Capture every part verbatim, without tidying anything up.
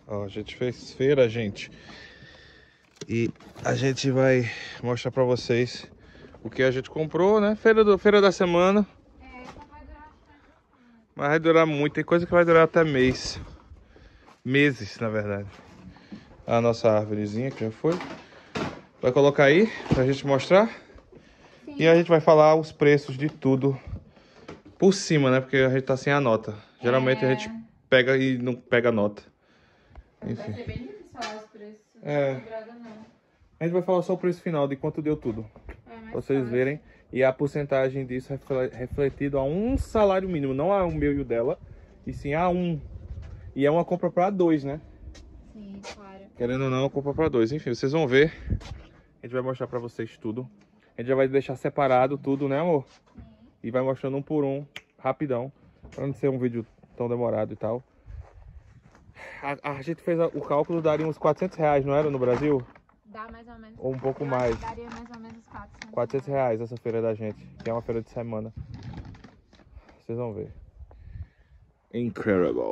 Ó, a gente fez feira, gente. E a gente vai mostrar pra vocês o que a gente comprou, né? Feira, do, feira da semana. É, só vai durar bastante. Mas vai durar muito. Tem coisa que vai durar até mês. Meses, na verdade. A nossa árvorezinha que já foi. Vai colocar aí pra gente mostrar. Sim. E a gente vai falar os preços de tudo por cima, né? Porque a gente tá sem a nota. Geralmente É... a gente pega e não pega a nota. Vai Enfim. ser bem difícil falar os preços. É. Não agrada, não. A gente vai falar só o preço final de quanto deu tudo. É, mais Pra vocês fácil. verem. E a porcentagem disso refle- refletido a um salário mínimo. Não a o meu e o dela. E sim a um. E é uma compra pra dois, né? Sim, claro. Querendo ou não, é uma compra pra dois. Enfim, vocês vão ver. A gente vai mostrar pra vocês tudo. A gente já vai deixar separado tudo, né, amor? Sim. E vai mostrando um por um, rapidão. Pra não ser um vídeo tão demorado e tal. A, a gente fez a, o cálculo, daria uns quatrocentos reais, não era, no Brasil? Dá mais ou menos. Ou um pouco Eu mais. acho que daria mais ou menos quatrocentos. quatrocentos reais essa feira da gente. Que é uma feira de semana. Vocês vão ver. Incredible.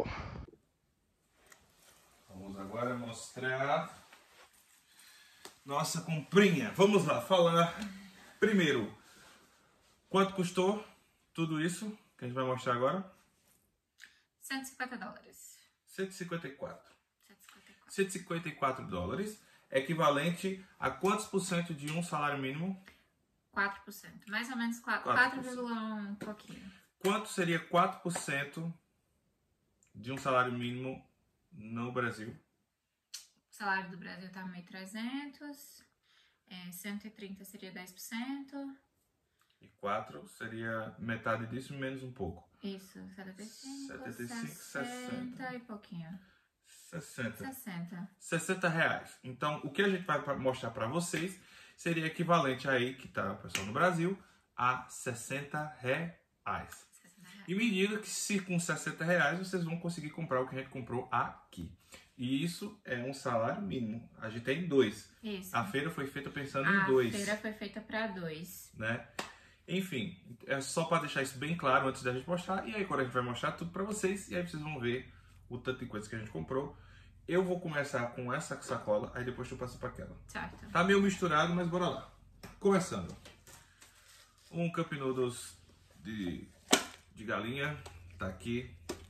Vamos agora mostrar nossa comprinha. Vamos lá, falar primeiro quanto custou tudo isso que a gente vai mostrar agora. cento e cinquenta dólares. cento e cinquenta e quatro. cento e cinquenta e quatro. cento e cinquenta e quatro dólares, equivalente a quantos por cento de um salário mínimo? quatro por cento. Mais ou menos quatro por cento. quatro vírgula um pouquinho. Quanto seria quatro por cento de um salário mínimo no Brasil? O salário do Brasil tá mil e trezentos. É, cento e trinta seria dez por cento. E quatro seria metade disso, menos um pouco. Isso, setenta e cinco, setenta e cinco, sessenta e pouquinho. sessenta. sessenta. sessenta reais. Então, o que a gente vai pra- mostrar para vocês seria equivalente aí, que tá o pessoal no Brasil, a sessenta reais. sessenta reais. E me diga que se com sessenta reais vocês vão conseguir comprar o que a gente comprou aqui. E isso é um salário mínimo. A gente tem dois. Isso. A feira foi feita pensando A em dois. feira foi feita para dois. Né? Enfim, é só para deixar isso bem claro antes da gente mostrar. E aí agora a gente vai mostrar tudo para vocês. E aí vocês vão ver o tanto de coisas que a gente comprou. Eu vou começar com essa sacola, aí depois eu passo para aquela. Certo. Tá meio misturado, mas bora lá. Começando. Um Cup Noodles de, de galinha. Tá aqui.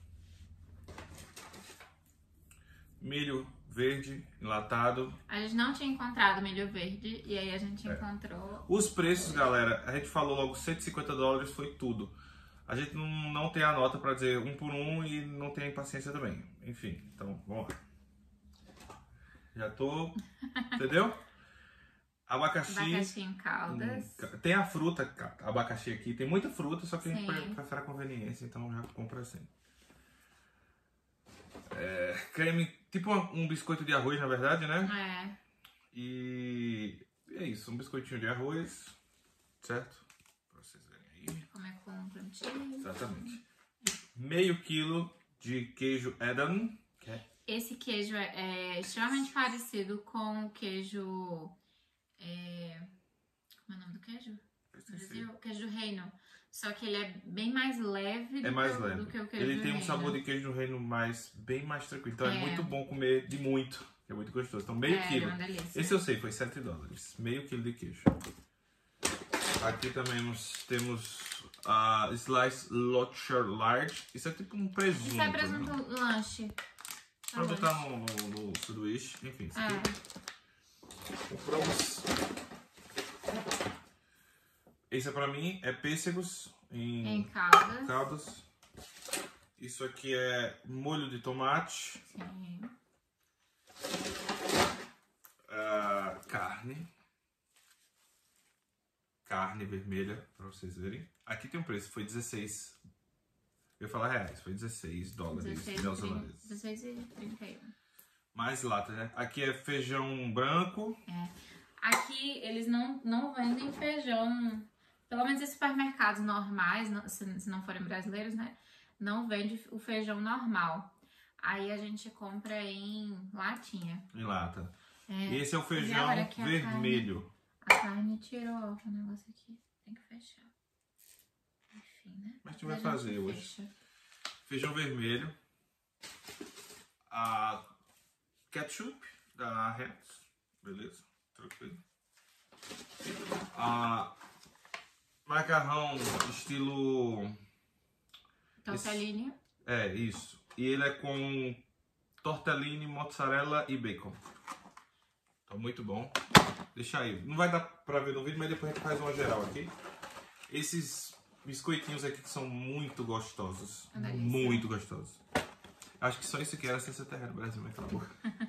Milho verde, enlatado. A gente não tinha encontrado milho verde e aí a gente É. encontrou. Os preços, galera, a gente falou logo cento e cinquenta dólares foi tudo. A gente não, não tem a nota para dizer um por um e não tem paciência também. Enfim, então vamos lá. Já tô. Entendeu? Abacaxi. Abacaxi em caldas. Hum, tem a fruta, abacaxi aqui. Tem muita fruta, só que a gente Sim. prefere a conveniência, então já compra assim. É, creme, tipo um biscoito de arroz, na verdade, né? É. E é isso, um biscoitinho de arroz, certo? Pra vocês verem aí. Comer com um prontinho. Exatamente. Meio quilo de queijo Edam. Que é Esse queijo é, é extremamente parecido com o queijo. É, como é o nome do queijo? No Brasil? O queijo do reino. Só que ele é bem mais leve do, É mais que, leve. do que o queijo Ele do tem um reino. sabor de queijo do reino mais, bem mais tranquilo. Então é, É. muito bom comer de muito. É muito gostoso. Então meio É, quilo. é uma delícia. Esse eu sei, foi sete dólares. Meio quilo de queijo. Aqui também nós temos a Slice Locher Large. Isso é tipo um presunto. Isso é presunto né? lanche. Pra botar no, no, no sanduíche. Enfim, isso É. aqui. Compramos. Esse é pra mim, é pêssegos em, Em caldas. caldas. Isso aqui é molho de tomate. Sim. Ah, carne. Carne vermelha, pra vocês verem. Aqui tem um preço, foi dezesseis. Eu ia falar reais, foi dezesseis dólares neozelandeses. dezesseis e trinta e um. Mais lata, né? Aqui é feijão branco. É. Aqui eles não, não vendem feijão, pelo menos em supermercados normais, não- se, se não forem brasileiros, né? Não vende o feijão normal. Aí a gente compra em latinha. Em lata. É. E esse é o E feijão agora que a vermelho. A carne tirou o negócio aqui. Tem que fechar. Enfim, né? Mas a gente vai A fazer hoje. fecha. Feijão vermelho. A ketchup da Heinz, beleza, tranquilo. Ah, macarrão estilo... Tortellini. É, isso. E ele é com tortellini, mozzarella e bacon. Tá muito bom. Deixa aí. Não vai dar pra ver no vídeo, mas depois a gente faz uma geral aqui. Esses biscoitinhos aqui que são muito gostosos. Muito gostosos. Acho que só isso aqui era sessenta reais no Brasil, mas acabou.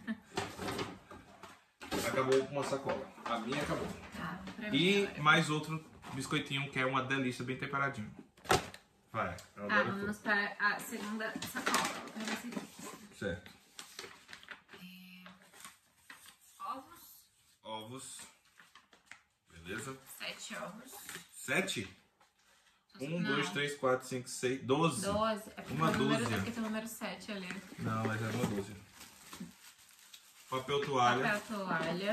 Acabou uma sacola. A minha acabou. Tá, e mais outro biscoitinho que é uma delícia, bem temperadinho. Vai. Ah, vamos para a segunda sacola. Certo. É... Ovos. Ovos. Beleza. Sete ovos. Sete? Um, Não. dois, três, quatro, cinco, seis, doze. Doze. É uma número, dúzia. é porque tem o número sete ali. Não, mas é uma dúzia. Papel toalha. Papel toalha.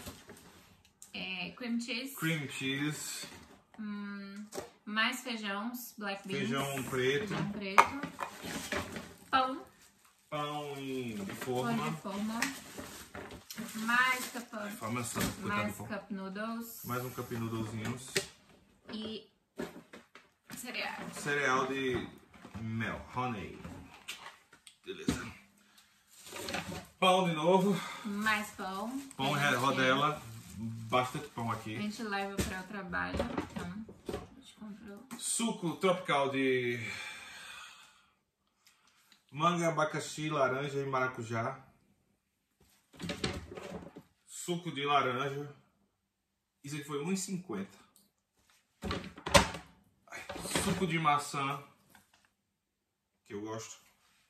É, cream cheese. Cream cheese. Hum, mais feijão, black beans. Feijão preto. Feijão preto. Pão. Pão em forma. Pão de forma. Mais cup, Informação, mais cup noodles. Mais um cup noodlezinhos. E cereal. Cereal de mel, honey. Beleza. Pão de novo. Mais pão. Pão rodela. Bastante pão aqui. A gente leva para o trabalho. Então, a gente comprou. Suco tropical de manga, abacaxi, laranja e maracujá. Suco de laranja. Isso aqui foi um real e cinquenta. Suco de maçã, que eu gosto.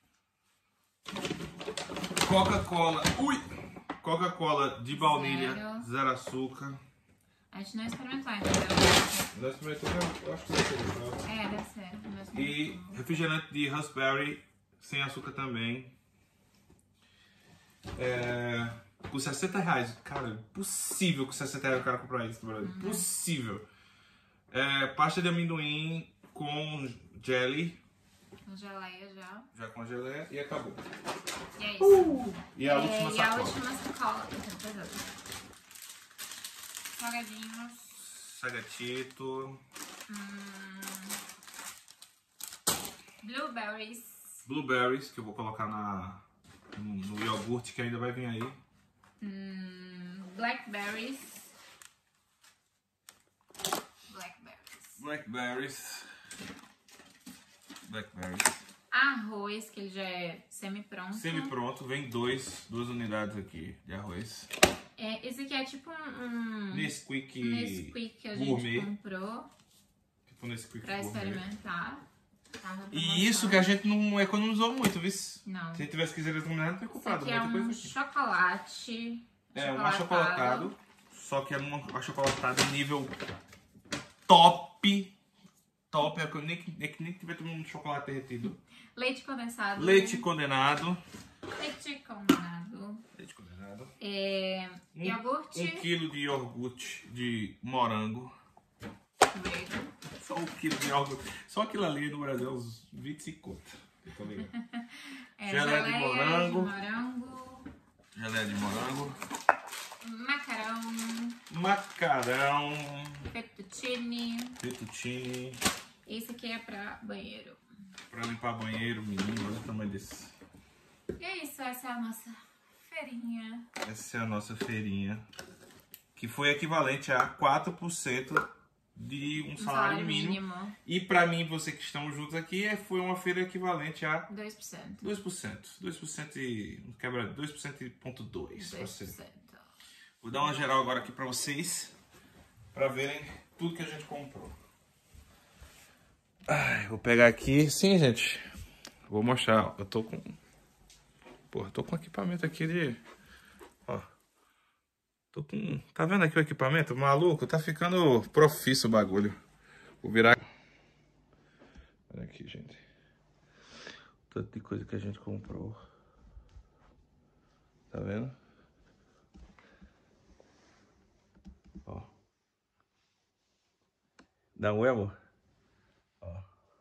Coca-Cola. Ui! Coca-Cola de baunilha, zero. zero açúcar. A gente não experimentou ainda, entendeu? Não experimentou, eu acho que vai ser. É, deve ser. E refrigerante de raspberry, sem açúcar também. É, por sessenta reais. Cara, impossível com sessenta reais o cara comprar isso no Brasil. Uhum. Impossível. É, pasta de amendoim com jelly. Com geleia já. Já com geleia e acabou. E é isso. Uh! E a é, última e sacola. a última sacola. Salgadinhos. Sagatito. Hum, blueberries. Blueberries, que eu vou colocar na, no, no iogurte que ainda vai vir aí. Hum, blackberries. Blackberries. Blackberries. Blackberries. Arroz, que ele já é semi-pronto. Semi-pronto, vem dois, duas unidades aqui de arroz. É, esse aqui é tipo um... um Nesquik, Nesquik que a gente gourmet. comprou. Tipo Nesquik Pra gourmet. experimentar. Tá, E isso que a gente não economizou muito, viu? Não. Se a gente tivesse quiser economizar, não teria comprado Esse aqui é muita um coisa aqui. chocolate. É, um achocolatado. Só que é um achocolatado nível top. Top, é que eu nem, é que nem tiver tomando um chocolate derretido. Leite condensado. Leite condenado. Leite condenado. Leite condenado. É, Um, iogurte. Um quilo de iogurte de morango. Grego. Só um quilo de iogurte. Só aquilo ali no Brasil é uns vinte e cinco conto. Eu tô ligado. É, Geleia de morango. de morango. Geleia de morango. Macarrão. Macarrão. Fettuccine. Fettuccine. Esse aqui é pra banheiro. Pra limpar banheiro, menino. Olha o tamanho desse. E é isso, essa é a nossa feirinha. Essa é a nossa feirinha. Que foi equivalente a quatro por cento de um salário, salário mínimo. mínimo. E pra mim, você que estamos juntos aqui, é- foi uma feira equivalente a dois por cento. dois por cento. dois por cento e... Quebra dois por cento e ponto dois. dois por cento. Vou dar uma geral agora aqui pra vocês. Pra verem tudo que a gente comprou. Ai, vou pegar aqui. Sim, gente. Vou mostrar. Eu tô com... Pô, eu tô com equipamento aqui de... Ó. Tô com... Tá vendo aqui o equipamento? Maluco, tá ficando profício o bagulho. Vou virar... Olha aqui, gente. Tanto de coisa que a gente comprou. Tá vendo? Ó. Dá um oi, amor? Ó.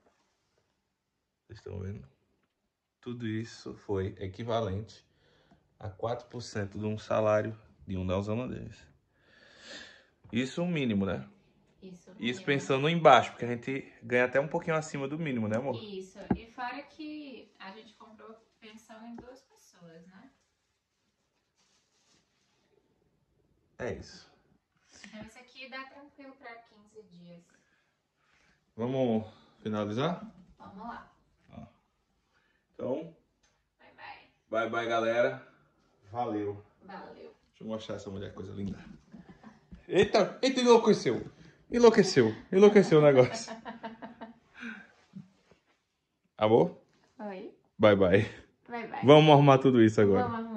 Vocês estão vendo? Tudo isso foi equivalente a quatro por cento de um salário de um neozelandês. Isso é o mínimo, né? Isso, Isso mínimo. pensando embaixo, porque a gente ganha até um pouquinho acima do mínimo, né, amor? Isso. E fora que a gente comprou pensando em duas pessoas, né? É isso. Então isso aqui dá tranquilo para quinze dias. Vamos finalizar? Vamos lá. Então, Bye, bye. bye, bye, galera. Valeu. Valeu. Deixa eu mostrar essa mulher, coisa linda. Eita, eita, enlouqueceu. Enlouqueceu, enlouqueceu o negócio. Amor? Oi. Bye, bye. Bye, bye. Vamos arrumar tudo isso agora. Vamos